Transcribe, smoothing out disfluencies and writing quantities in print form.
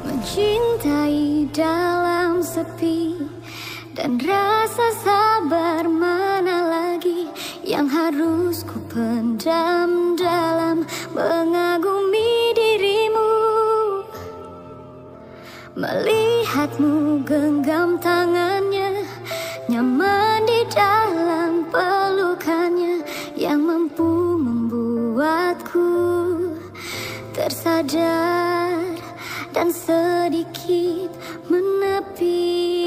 Mencintai dalam sepi dan rasa sabar mana lagi yang harus ku pendam dalam mengagumi dirimu. Melihatmu genggam tangannya, nyaman di dalam pelukannya yang mampu membuatku tersadar dan sedikit menepi.